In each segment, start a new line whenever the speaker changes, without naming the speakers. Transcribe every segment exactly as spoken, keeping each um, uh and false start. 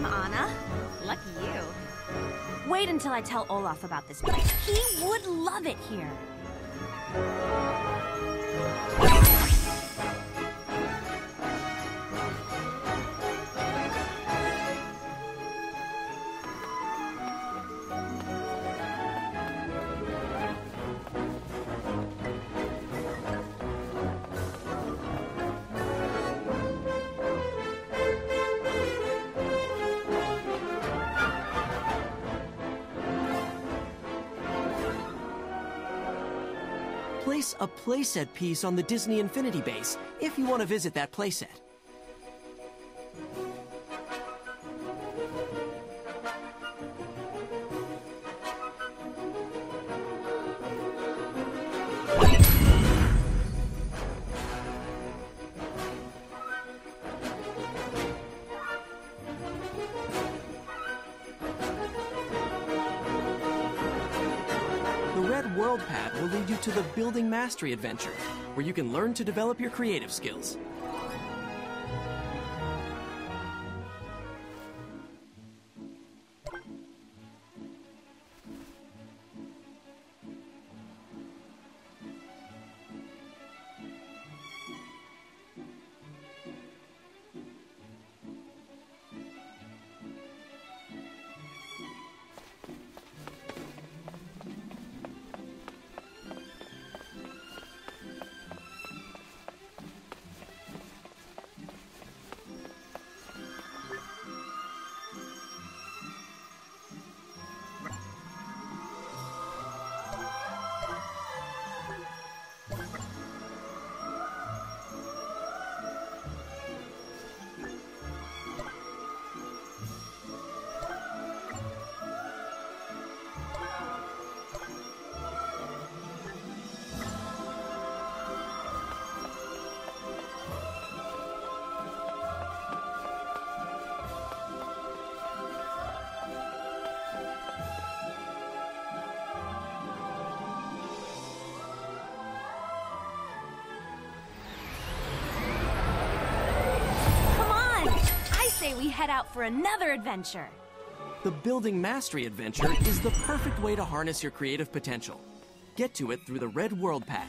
I'm Anna. Lucky you. Wait until I tell Olaf about this place. He would love it here.
Place a playset piece on the Disney Infinity base if you want to visit that playset. World Pad will lead you to the Building Mastery Adventure, where you can learn to develop your creative skills.
We head out for another adventure.
The Building Mastery Adventure is the perfect way to harness your creative potential. Get to it through the Red World Pad.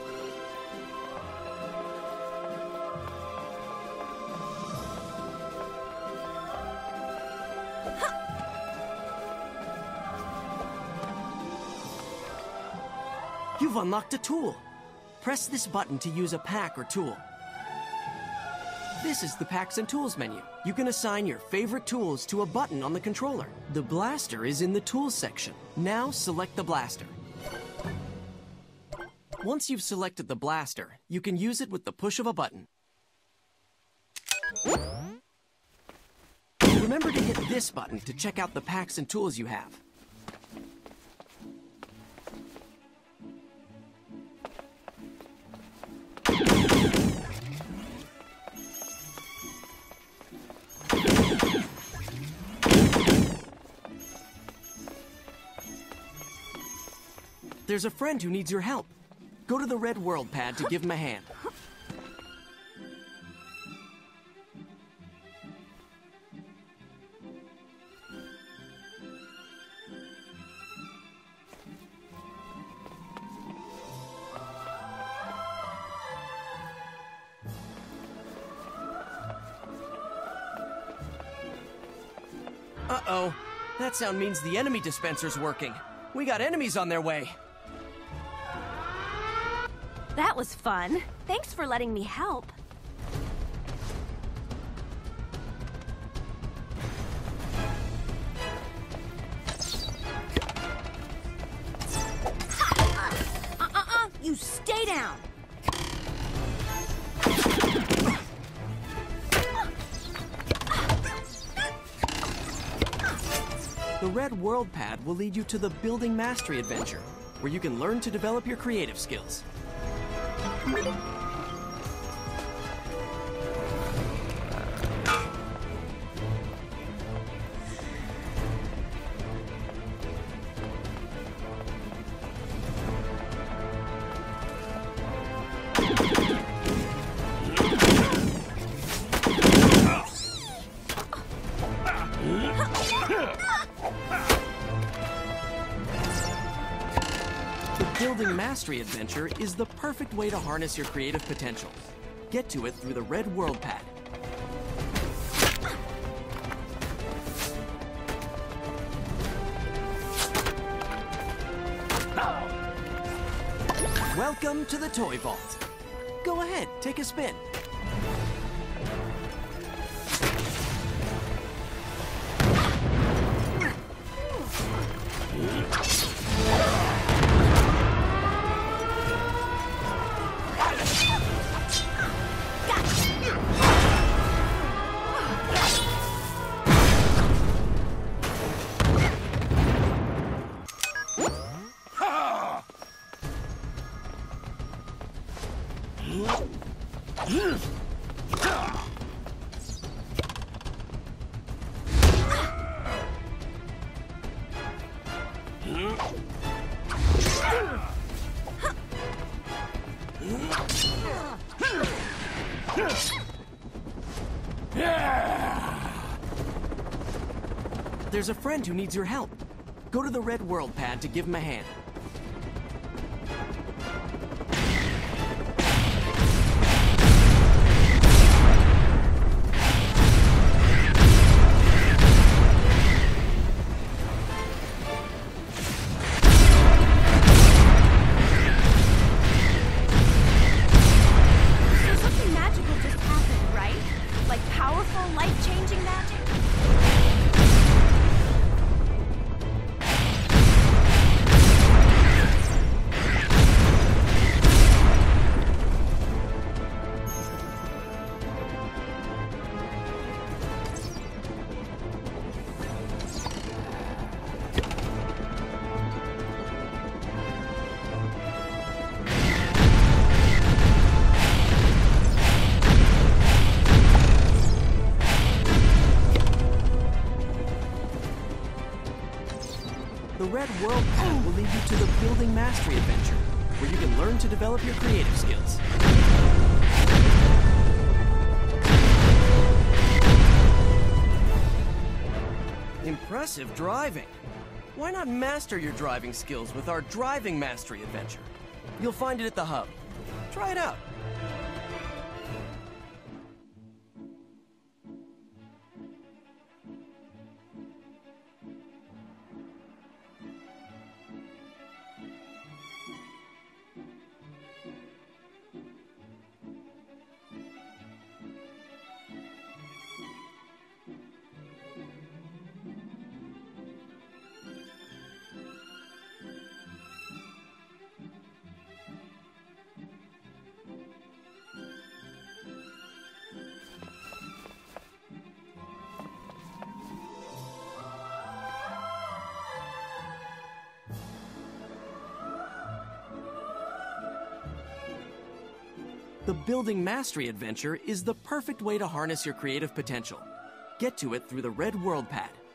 You've unlocked a tool. Press this button to use a pack or tool. This is the Packs and Tools menu. You can assign your favorite tools to a button on the controller. The blaster is in the Tools section. Now select the blaster. Once you've selected the blaster, you can use it with the push of a button. Remember to hit this button to check out the packs and tools you have. There's a friend who needs your help. Go to the Red World Pad to give him a hand. Uh-oh. That sound means the enemy dispenser's working. We got enemies on their way.
That was fun. Thanks for letting me help. Uh-uh-uh! You stay down!
The Red World Pad will lead you to the Building Mastery Adventure, where you can learn to develop your creative skills. Building Mastery Adventure is the perfect way to harness your creative potential. Get to it through the Red World Pad. Welcome to the Toy Vault. Go ahead, take a spin. There's a friend who needs your help. Go to the Red World Pad to give him a hand.
So something magical just happened, right? Like powerful, life-changing magic?
The Red World Pad will lead you to the Building Mastery Adventure, where you can learn to develop your creative skills. Impressive driving. Why not master your driving skills with our Driving Mastery Adventure? You'll find it at the hub. Try it out. The Building Mastery Adventure is the perfect way to harness your creative potential. Get to it through the Red World Pad.